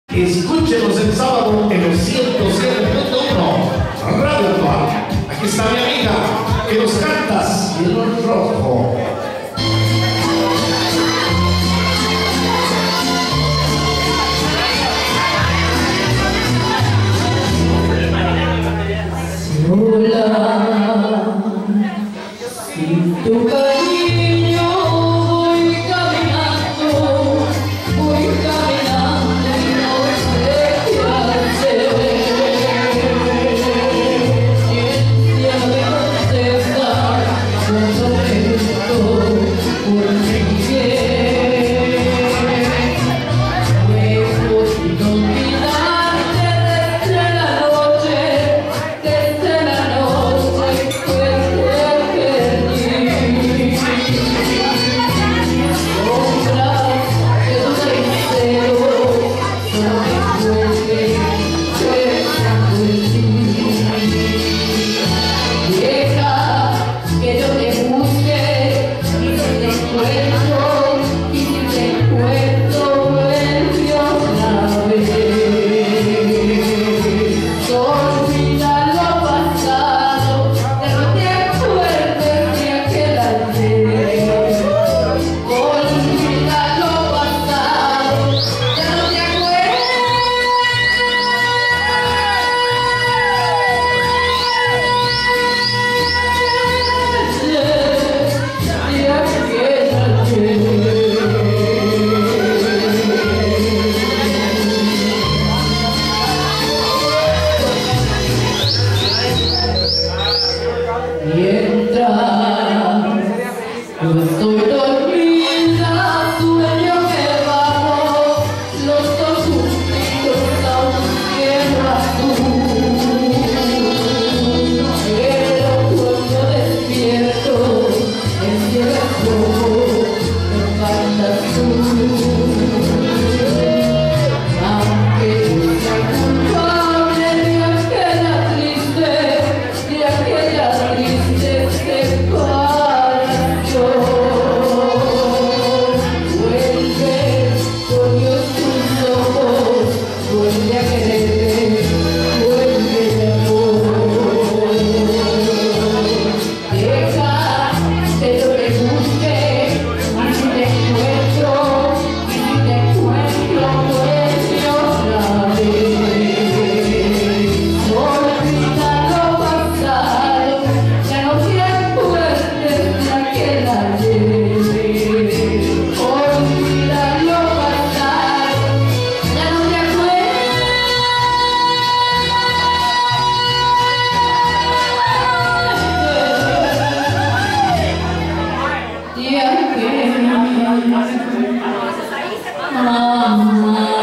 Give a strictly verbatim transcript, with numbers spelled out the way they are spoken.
Escúchenos el sábado en los ciento siete punto uno Radio Actual. Aquí está mi amiga que nos canta Cielo Rojo. Hola, sin tu cariño voy caminando, voy caminando y no sé qué hacer. Y el cielo me contesta cuando pregunto por mi bien. No he podido olvidarte desde la noche, desde la noche que te perdí. Sombras que tu sincero no me vuelve pensando en ti. Deja que yo te busque y si te encuentro, y si te encuentro vuelve otra vez. Olvida lo pasado, ya no te acuerdes de aquel ayer. Olvida lo pasado, ya no te acuerdes de aquel ayer. Mientras yo estoy dormida, sueño que bajo los dos juntitos a un cielo azul. Pero cuando despierto, el cielo es rojo, me falta azul. Aunque yo sea culpable de aquella triste, de aquella triste separación, vuelve, por Dios, tus ojos, vuelve a quererme, vuelve mi amor. Deja que yo te busque, y si te encuentro, y si te encuentro, vuelve otra vez. Olvida lo pasado, ya no te acuerdes de aquel ayer. Olvida lo pasado, ya no te acuerdes de aquel amor.